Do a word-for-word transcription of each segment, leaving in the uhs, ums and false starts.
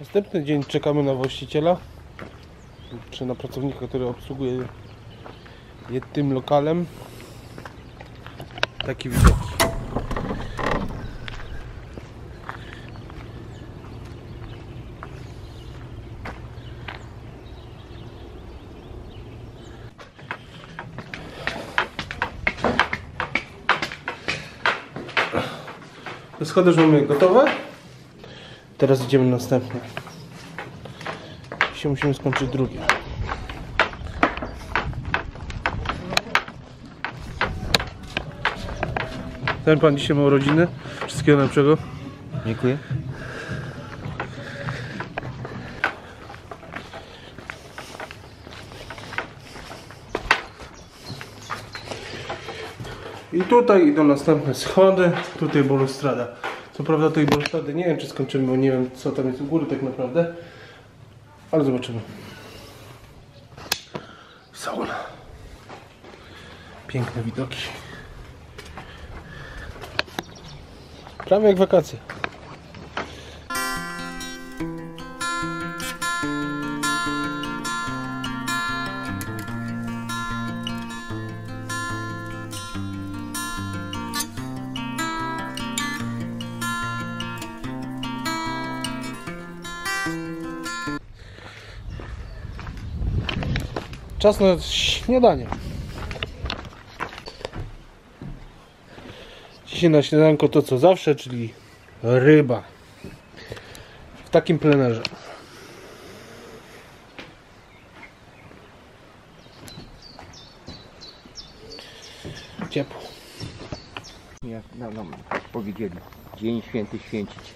Następny dzień czekamy na właściciela, czy na pracownika, który obsługuje je tym lokalem. Taki widok. Schody już mamy gotowe. Teraz idziemy na następne. Dzisiaj musimy skończyć drugie. Ten pan dzisiaj ma urodziny. Wszystkiego najlepszego. Dziękuję. I tutaj idą następne schody. Tutaj balustrada. Co prawda tej balustrady nie wiem, czy skończymy, bo nie wiem, co tam jest u góry tak naprawdę. Ale zobaczymy. Sauna. Piękne widoki. Prawie jak wakacje. Czas na śniadanie. Dzisiaj na śniadanko to co zawsze, czyli ryba. W takim plenerze. Ciepło. Jak nam, nam powiedzieli, dzień święty święcić.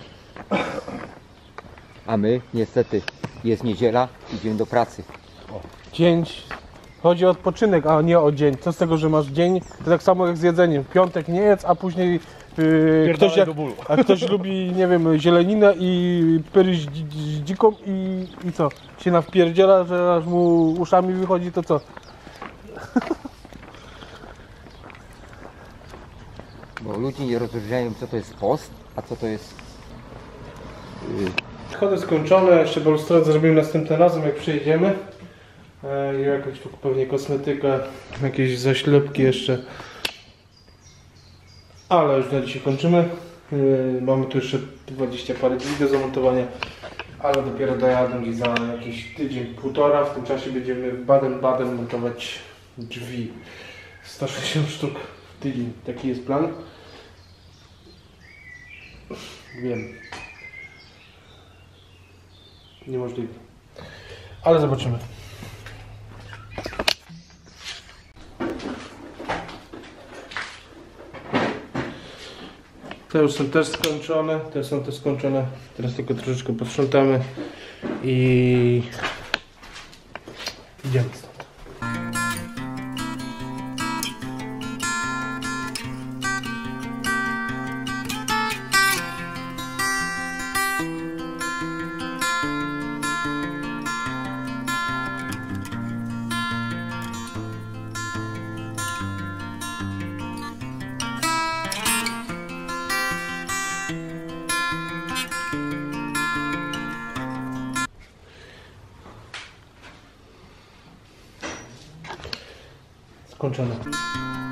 A my niestety jest niedziela, idziemy do pracy. Dzień. Chodzi o odpoczynek, a nie o dzień. Co z tego, że masz dzień? To tak samo jak z jedzeniem. W piątek nie jedz, a później yy, ktoś, jak, a ktoś lubi, nie wiem, zieleninę i pyry z, z dziką i, i co? Się nawpierdziela, że aż mu uszami wychodzi, to co? Bo ludzie nie rozróżniają, co to jest post, a co to jest... Yy... Schody skończone, jeszcze balustradę zrobimy następnym razem, jak przyjedziemy. I jakąś pewnie kosmetykę, jakieś zaślepki jeszcze. Ale już na dzisiaj kończymy. Mamy tu jeszcze dwadzieścia parę dni do zamontowania, ale dopiero dojadę gdzieś za jakiś tydzień, półtora. W tym czasie będziemy w Baden-Baden montować drzwi. sto sześćdziesiąt sztuk w tydzień. Taki jest plan. Wiem. Niemożliwe. Ale zobaczymy. Te już są też skończone, te są też skończone. Teraz tylko troszeczkę posprzątamy i idziemy stąd. Skończone.